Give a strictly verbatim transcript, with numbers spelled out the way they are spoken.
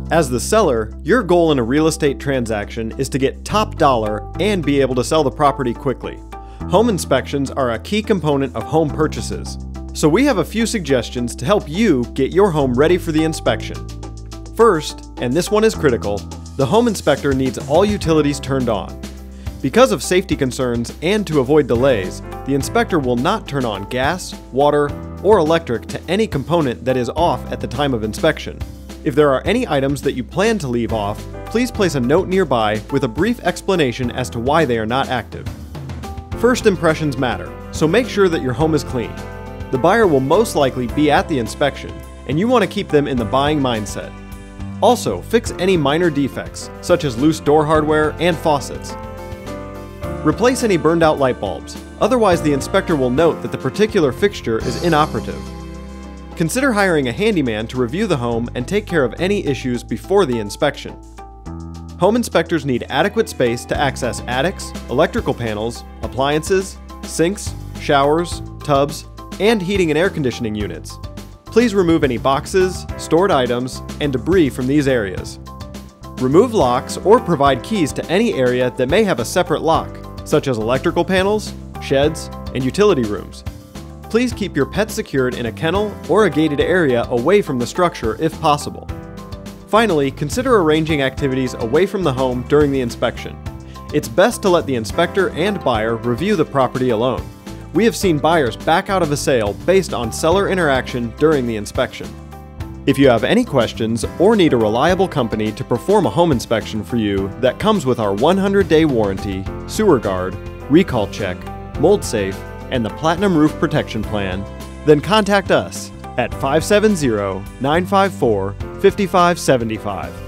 As the seller, your goal in a real estate transaction is to get top dollar and be able to sell the property quickly. Home inspections are a key component of home purchases, so we have a few suggestions to help you get your home ready for the inspection. First, and this one is critical, the home inspector needs all utilities turned on. Because of safety concerns and to avoid delays, the inspector will not turn on gas, water, or electric to any component that is off at the time of inspection. If there are any items that you plan to leave off, please place a note nearby with a brief explanation as to why they are not active. First impressions matter, so make sure that your home is clean. The buyer will most likely be at the inspection, and you want to keep them in the buying mindset. Also, fix any minor defects, such as loose door hardware and faucets. Replace any burned out light bulbs, otherwise the inspector will note that the particular fixture is inoperative. Consider hiring a handyman to review the home and take care of any issues before the inspection. Home inspectors need adequate space to access attics, electrical panels, appliances, sinks, showers, tubs, and heating and air conditioning units. Please remove any boxes, stored items, and debris from these areas. Remove locks or provide keys to any area that may have a separate lock, such as electrical panels, sheds, and utility rooms. Please keep your pet secured in a kennel or a gated area away from the structure if possible. Finally, consider arranging activities away from the home during the inspection. It's best to let the inspector and buyer review the property alone. We have seen buyers back out of a sale based on seller interaction during the inspection. If you have any questions or need a reliable company to perform a home inspection for you that comes with our one hundred day warranty, sewer guard, recall check, mold safe, and the Platinum Roof Protection Plan, then contact us at five seven zero, nine five four, five five seven five.